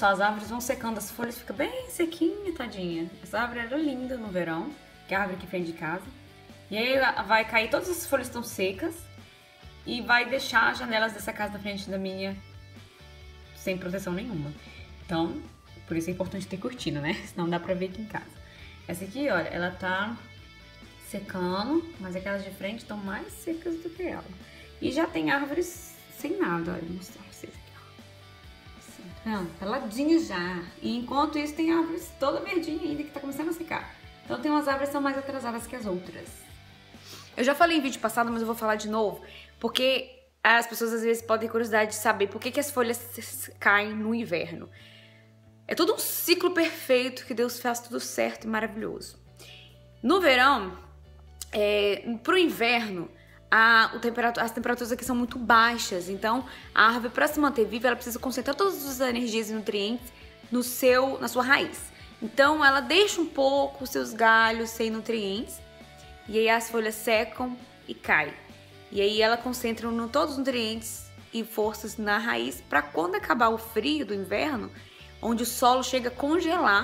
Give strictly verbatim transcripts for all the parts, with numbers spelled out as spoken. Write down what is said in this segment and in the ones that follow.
só, as árvores vão secando, as folhas ficam bem sequinha, tadinha. Essa árvore era linda no verão, que é a árvore que vem de casa. E aí vai cair, todas as folhas estão secas e vai deixar as janelas dessa casa da frente da minha sem proteção nenhuma. Então, por isso é importante ter cortina, né? Senão dá pra ver aqui em casa. Essa aqui, olha, ela tá secando, mas aquelas de frente estão mais secas do que ela. E já tem árvores sem nada, olha, vou mostrar pra vocês aqui, ó. Assim, tá vendo? Peladinha já. E enquanto isso tem árvores toda verdinha ainda que tá começando a secar. Então tem umas árvores que são mais atrasadas que as outras. Eu já falei em vídeo passado, mas eu vou falar de novo, porque as pessoas às vezes podem ter curiosidade de saber por que, que as folhas caem no inverno. É todo um ciclo perfeito que Deus faz tudo certo e maravilhoso. No verão, é, pro inverno, a, o temperatura, as temperaturas aqui são muito baixas, então a árvore, para se manter viva, ela precisa concentrar todas as energias e nutrientes no seu, na sua raiz. Então ela deixa um pouco os seus galhos sem nutrientes, e aí as folhas secam e caem. E aí ela concentra no, todos os nutrientes e forças na raiz, para quando acabar o frio do inverno, onde o solo chega a congelar,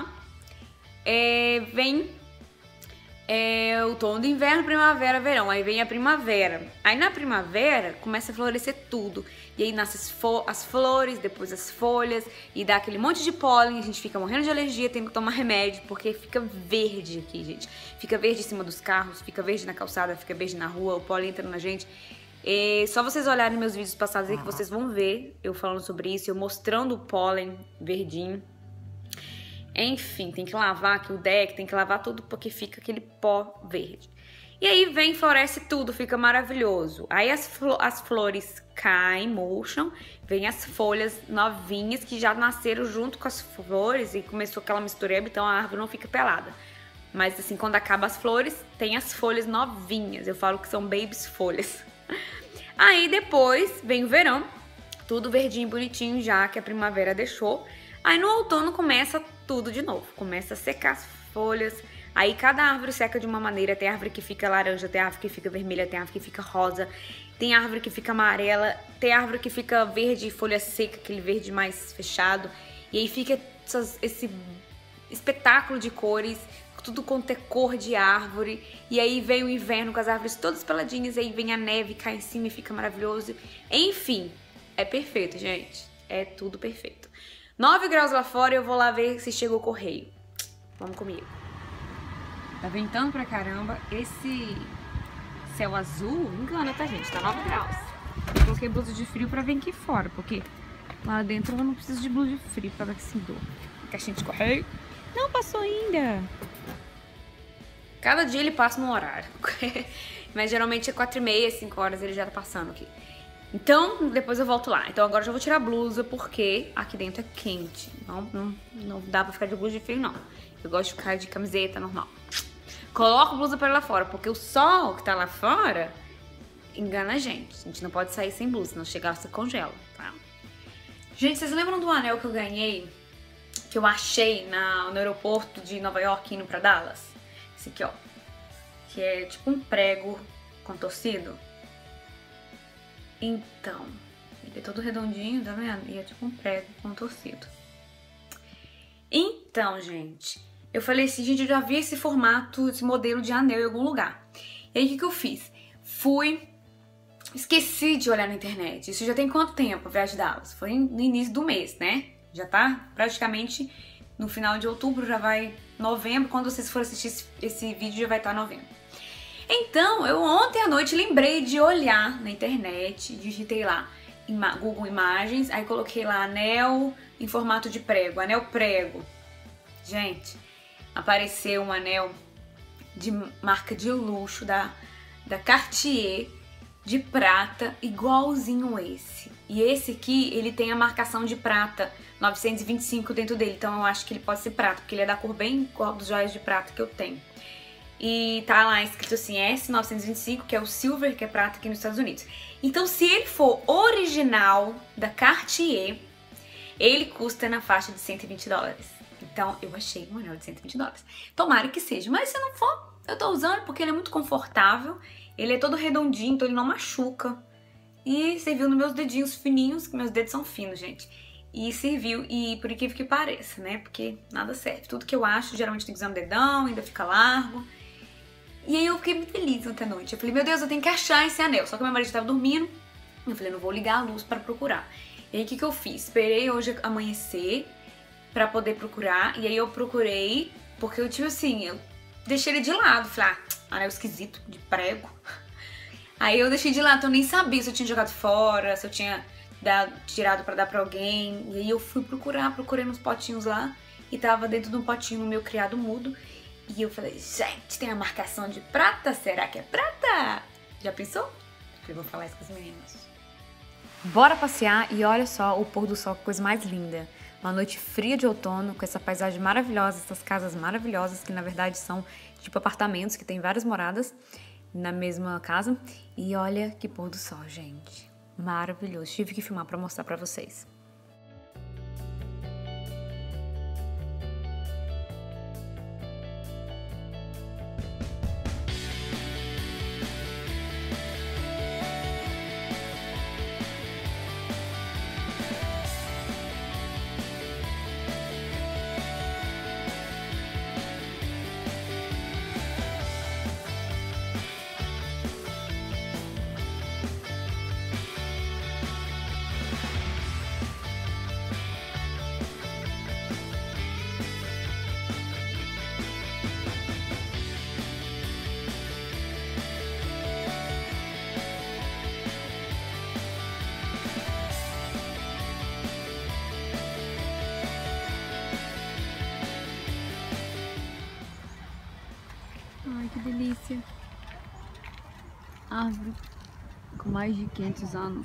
é, vem é, o outono do inverno, primavera, verão. Aí vem a primavera. Aí na primavera começa a florescer tudo. E aí nascem as, as flores, depois as folhas, e dá aquele monte de pólen. A gente fica morrendo de alergia, tem que tomar remédio, porque fica verde aqui, gente. Fica verde em cima dos carros, fica verde na calçada, fica verde na rua, o pólen entra na gente. E só vocês olharem meus vídeos passados aí que vocês vão ver eu falando sobre isso, eu mostrando o pólen verdinho. Enfim, tem que lavar aqui o deck, tem que lavar tudo porque fica aquele pó verde. E aí vem, floresce tudo, fica maravilhoso. Aí as, flo as flores caem, murcham, vem as folhas novinhas que já nasceram junto com as flores e começou aquela mistureba, então a árvore não fica pelada. Mas assim, quando acaba as flores, tem as folhas novinhas, eu falo que são babies folhas. Aí depois vem o verão, tudo verdinho, bonitinho já que a primavera deixou. Aí no outono começa tudo de novo, começa a secar as folhas. Aí cada árvore seca de uma maneira, tem árvore que fica laranja, tem árvore que fica vermelha, tem árvore que fica rosa, tem árvore que fica amarela, tem árvore que fica verde, folha seca, aquele verde mais fechado. E aí fica essas, esse espetáculo de cores, tudo quanto é cor de árvore. E aí vem o inverno com as árvores todas peladinhas, e aí vem a neve, cai em cima e fica maravilhoso. Enfim, é perfeito, gente. É tudo perfeito. nove graus lá fora, eu vou lá ver se chegou o correio. Vamos comigo. Tá ventando pra caramba. Esse céu azul engana, tá, gente? Tá nove graus. Eu coloquei blusa de frio pra vir aqui fora, porque lá dentro eu não preciso de blusa de frio pra ver se dor. Caixinha de correio. Não passou ainda. Cada dia ele passa no horário. Mas geralmente é quatro e meia, cinco horas ele já tá passando aqui. Então, depois eu volto lá. Então agora eu já vou tirar a blusa, porque aqui dentro é quente. Não, não, não dá pra ficar de blusa de frio, não. Eu gosto de ficar de camiseta normal. Coloco a blusa pra lá fora, porque o sol que tá lá fora engana a gente. A gente não pode sair sem blusa, senão chegar você congela, tá? Gente, vocês lembram do anel que eu ganhei? Que eu achei na, no aeroporto de Nova York indo pra Dallas? Esse aqui, ó. Que é tipo um prego contorcido. Então, ele é todo redondinho, tá vendo? E é tipo um prego contorcido. Então, gente, eu falei assim, gente, eu já vi esse formato, esse modelo de anel em algum lugar. E aí, o que que eu fiz? Fui... Esqueci de olhar na internet. Isso já tem quanto tempo, a viagem de Dallas? Foi no início do mês, né? Já tá praticamente no final de outubro, já vai novembro. Quando vocês forem assistir esse, esse vídeo, já vai estar novembro. Então, eu ontem à noite lembrei de olhar na internet, digitei lá Google Imagens, aí coloquei lá anel em formato de prego, anel prego. Gente, apareceu um anel de marca de luxo da, da Cartier, de prata, igualzinho esse. E esse aqui, ele tem a marcação de prata novecentos e vinte e cinco dentro dele, então eu acho que ele pode ser prata, porque ele é da cor bem igual dos joias de prata que eu tenho. E tá lá escrito assim, S novecentos e vinte e cinco, que é o silver, que é prata aqui nos Estados Unidos. Então, se ele for original da Cartier, ele custa na faixa de cento e vinte dólares. Então, eu achei um anel de cento e vinte dólares. Tomara que seja, mas se não for, eu tô usando porque ele é muito confortável. Ele é todo redondinho, então ele não machuca. E você viu nos meus dedinhos fininhos, que meus dedos são finos, gente. E serviu, e por incrível que pareça, né? Porque nada serve. Tudo que eu acho, geralmente tem que usar um dedão, ainda fica largo. E aí eu fiquei muito feliz ontem à noite. Eu falei, meu Deus, eu tenho que achar esse anel. Só que meu marido estava dormindo. Eu falei, não vou ligar a luz para procurar. E aí o que que eu fiz? Esperei hoje amanhecer pra poder procurar. E aí eu procurei, porque eu tive assim, eu deixei ele de lado. Falei, ah, anel esquisito, de prego. Aí eu deixei de lado, então eu nem sabia se eu tinha jogado fora, se eu tinha dado, tirado pra dar pra alguém. E aí eu fui procurar, procurei nos potinhos lá. E tava dentro de um potinho no meu criado mudo. E eu falei, gente, tem a marcação de prata? Será que é prata? Já pensou? Eu vou falar isso com os meninos. Bora passear e olha só o pôr do sol, que coisa mais linda. Uma noite fria de outono, com essa paisagem maravilhosa, essas casas maravilhosas, que na verdade são tipo apartamentos, que tem várias moradas na mesma casa. E olha que pôr do sol, gente. Maravilhoso. Tive que filmar pra mostrar pra vocês. Ai, que delícia. Árvore com mais de quinhentos anos.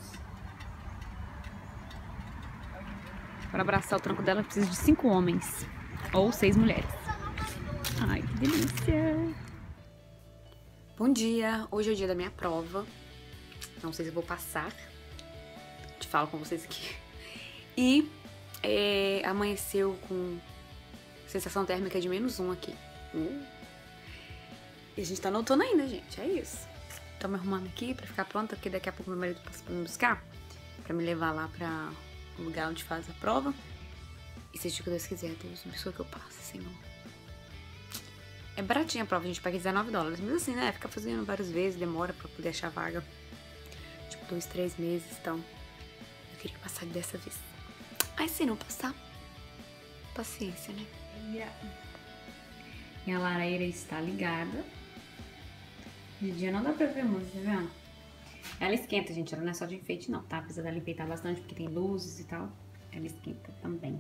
Para abraçar o tronco dela, precisa de cinco homens. Ou seis mulheres. Ai, que delícia. Bom dia. Hoje é o dia da minha prova. Não sei se eu vou passar. Te falo com vocês aqui. E é, amanheceu com sensação térmica de menos um aqui. Uh. E a gente tá no outono ainda, gente. É isso. Tô me arrumando aqui pra ficar pronta, porque daqui a pouco meu marido passa pra me buscar. Pra me levar lá pra o lugar onde faz a prova. E seja o que Deus quiser, Deus, abençoe que eu passe, Senhor. É baratinha a prova, a gente paga dezenove dólares. Mas assim, né? Fica fazendo várias vezes, demora pra poder achar vaga. Tipo, dois, três meses, então. Eu queria passar dessa vez. Aí se não passar, paciência, né? Minha lareira está ligada. De dia não dá pra ver muito, tá vendo? Ela esquenta, gente. Ela não é só de enfeite, não, tá? Precisa dela enfeitar bastante, porque tem luzes e tal. Ela esquenta também.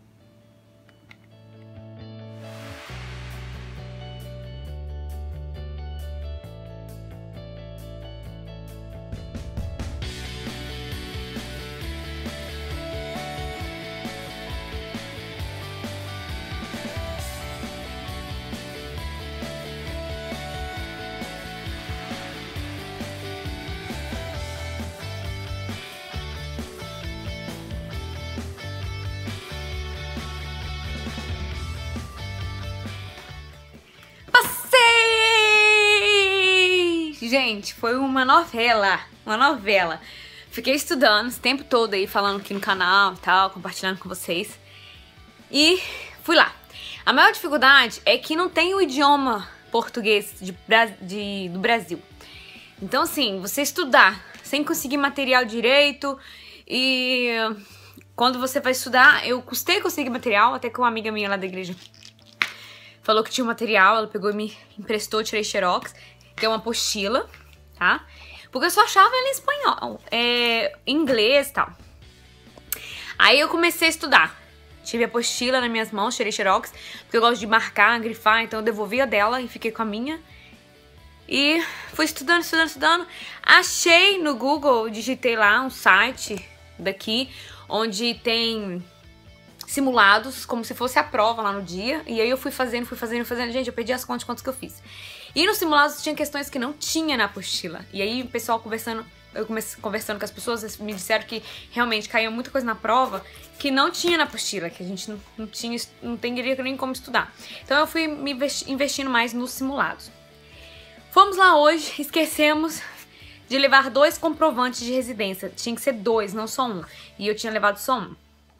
Gente, foi uma novela, uma novela. Fiquei estudando esse tempo todo aí, falando aqui no canal e tal, compartilhando com vocês. E fui lá. A maior dificuldade é que não tem o idioma português de, de, do Brasil. Então, assim, você estudar sem conseguir material direito e quando você vai estudar, eu custei conseguir material, até que uma amiga minha lá da igreja falou que tinha um material, ela pegou e me emprestou, eu tirei xerox, que é uma apostila, tá? Porque eu só achava ela em espanhol, é, em inglês e tal. Aí eu comecei a estudar. Tive a apostila nas minhas mãos, tirei xerox, porque eu gosto de marcar, grifar, então eu devolvi a dela e fiquei com a minha. E fui estudando, estudando, estudando. Achei no Google, digitei lá um site daqui, onde tem simulados, como se fosse a prova lá no dia. E aí eu fui fazendo, fui fazendo, fazendo. Gente, eu perdi as contas, quantos que eu fiz. E nos simulados tinha questões que não tinha na apostila. E aí o pessoal conversando, eu comecei conversando com as pessoas, eles me disseram que realmente caiu muita coisa na prova que não tinha na apostila, que a gente não, não tinha, não teria nem como estudar. Então eu fui me investindo mais nos simulados. Fomos lá hoje, esquecemos de levar dois comprovantes de residência. Tinha que ser dois, não só um. E eu tinha levado só um.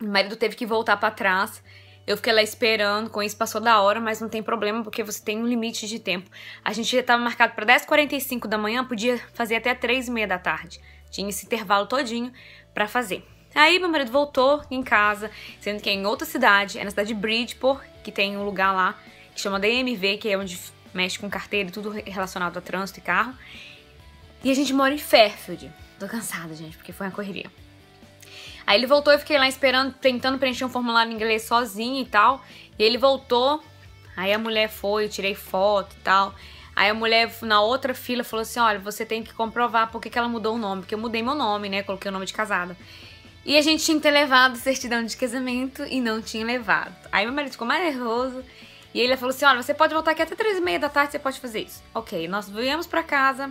Meu marido teve que voltar pra trás. Eu fiquei lá esperando, com isso passou da hora, mas não tem problema, porque você tem um limite de tempo. A gente já tava marcado pra dez e quarenta e cinco da manhã, podia fazer até três e meia da tarde. Tinha esse intervalo todinho pra fazer. Aí meu marido voltou em casa, sendo que é em outra cidade, é na cidade de Bridgeport, que tem um lugar lá que chama D M V, que é onde mexe com carteira e tudo relacionado a trânsito e carro. E a gente mora em Fairfield. Tô cansada, gente, porque foi uma correria. Aí ele voltou, eu fiquei lá esperando, tentando preencher um formulário em inglês sozinha e tal. E ele voltou, aí a mulher foi, eu tirei foto e tal. Aí a mulher, na outra fila, falou assim, olha, você tem que comprovar por que que ela mudou o nome. Porque eu mudei meu nome, né, coloquei o nome de casada. E a gente tinha que ter levado certidão de casamento e não tinha levado. Aí meu marido ficou mais nervoso. E ele falou assim, olha, você pode voltar aqui até três e meia da tarde, você pode fazer isso. Ok, nós viemos pra casa,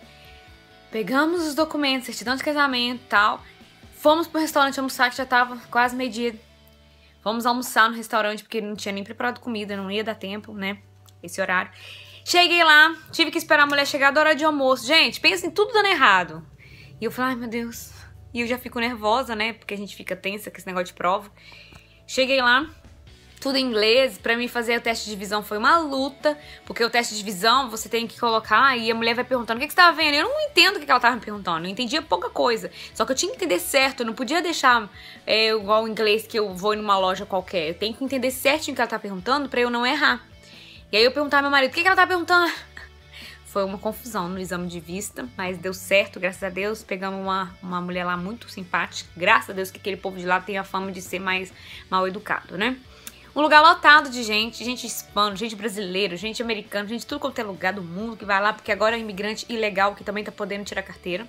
pegamos os documentos, certidão de casamento e tal. Fomos pro restaurante almoçar, que já tava quase meio-dia. Fomos almoçar no restaurante, porque não tinha nem preparado comida, não ia dar tempo, né? Esse horário. Cheguei lá, tive que esperar a mulher chegar da hora de almoço. Gente, pensa em tudo dando errado. E eu falei, ai meu Deus. E eu já fico nervosa, né? Porque a gente fica tensa com esse negócio de prova. Cheguei lá, tudo em inglês. Pra mim fazer o teste de visão foi uma luta, porque o teste de visão você tem que colocar e a mulher vai perguntando o que, que você tava vendo. Eu não entendo o que, que ela tava me perguntando, eu entendia pouca coisa. Só que eu tinha que entender certo, eu não podia deixar é, igual o inglês que eu vou em uma loja qualquer. Eu tenho que entender certinho o que ela tá perguntando pra eu não errar. E aí eu perguntava ao meu marido, o que, que ela tá perguntando? Foi uma confusão no exame de vista, mas deu certo, graças a Deus. Pegamos uma, uma mulher lá muito simpática. Graças a Deus que aquele povo de lá tem a fama de ser mais mal educado, né? Um lugar lotado de gente, gente hispana, gente brasileira, gente americana, gente de tudo quanto é lugar do mundo que vai lá, porque agora é imigrante ilegal que também tá podendo tirar carteira.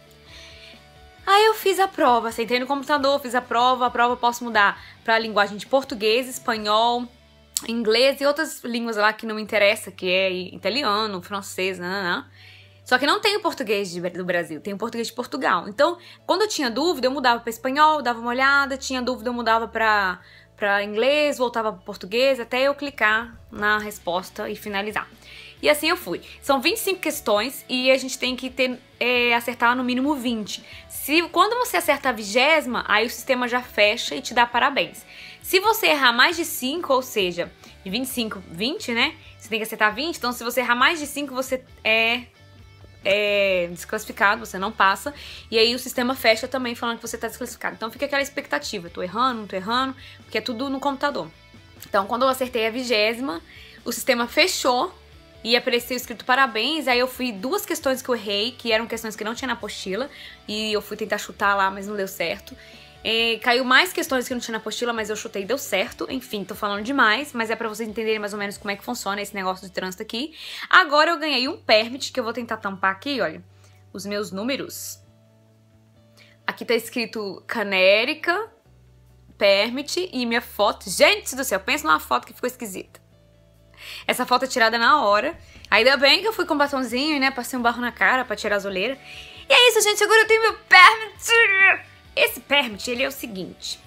Aí eu fiz a prova, sentei no computador, fiz a prova, a prova eu posso mudar pra linguagem de português, espanhol, inglês e outras línguas lá que não me interessa, que é italiano, francês, nananã. Só que não tem o português de, do Brasil, tem o português de Portugal. Então, quando eu tinha dúvida, eu mudava pra espanhol, dava uma olhada, tinha dúvida, eu mudava pra... para inglês, voltava para português, até eu clicar na resposta e finalizar. E assim eu fui. São vinte e cinco questões e a gente tem que ter, é, acertar no mínimo vinte. Se, quando você acerta a vigésima, aí o sistema já fecha e te dá parabéns. Se você errar mais de cinco, ou seja, de vinte e cinco, vinte, né? Você tem que acertar vinte, então se você errar mais de cinco, você é... é desclassificado, você não passa, e aí o sistema fecha também falando que você tá desclassificado. Então fica aquela expectativa, tô errando, não tô errando, porque é tudo no computador. Então quando eu acertei a vigésima, o sistema fechou e apareceu escrito parabéns, aí eu fui duas questões que eu errei, que eram questões que não tinha na apostila, e eu fui tentar chutar lá, mas não deu certo. É, caiu mais questões que não tinha na apostila, mas eu chutei e deu certo. Enfim, tô falando demais, mas é pra vocês entenderem mais ou menos como é que funciona esse negócio de trânsito aqui. Agora eu ganhei um permit, que eu vou tentar tampar aqui, olha, os meus números. Aqui tá escrito Canérica, permit e minha foto. Gente do céu, pensa numa foto que ficou esquisita. Essa foto é tirada na hora. Ainda bem que eu fui com batonzinho, né, passei um barro na cara pra tirar as olheiras. E é isso, gente, agora eu tenho meu permit. Esse permit, ele é o seguinte,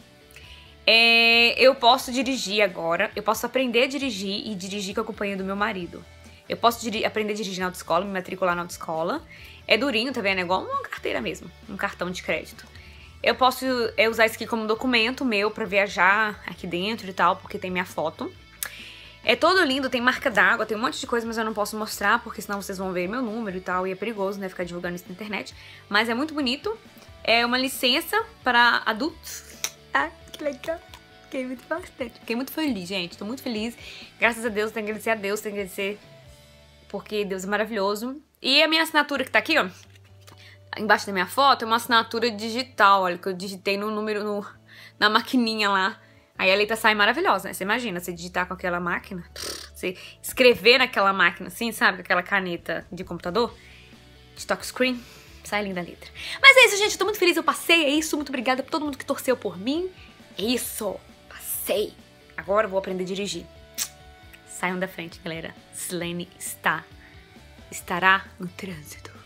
é, eu posso dirigir agora, eu posso aprender a dirigir e dirigir com a companhia do meu marido. Eu posso aprender a dirigir na autoescola, me matricular na autoescola. É durinho, tá vendo? É igual uma carteira mesmo, um cartão de crédito. Eu posso é, usar isso aqui como documento meu pra viajar aqui dentro e tal, porque tem minha foto. É todo lindo, tem marca d'água, tem um monte de coisa, mas eu não posso mostrar, porque senão vocês vão ver meu número e tal, e é perigoso, né, ficar divulgando isso na internet. Mas é muito bonito. É uma licença para adultos. Ah, que legal. Fiquei muito bastante. Fiquei muito feliz, gente. Tô muito feliz. Graças a Deus, tenho que agradecer a Deus, tenho que agradecer porque Deus é maravilhoso. E a minha assinatura que tá aqui, ó, embaixo da minha foto, é uma assinatura digital, olha, que eu digitei no número, no, na maquininha lá. Aí a letra sai maravilhosa, né? Você imagina, você digitar com aquela máquina, você escrever naquela máquina assim, sabe? Com aquela caneta de computador, de touchscreen. Sai linda a letra. Mas é isso, gente. Eu tô muito feliz. Eu passei. É isso. Muito obrigada por todo mundo que torceu por mim. É isso. Passei. Agora eu vou aprender a dirigir. Saiam da frente, galera. Slane está. Estará no trânsito.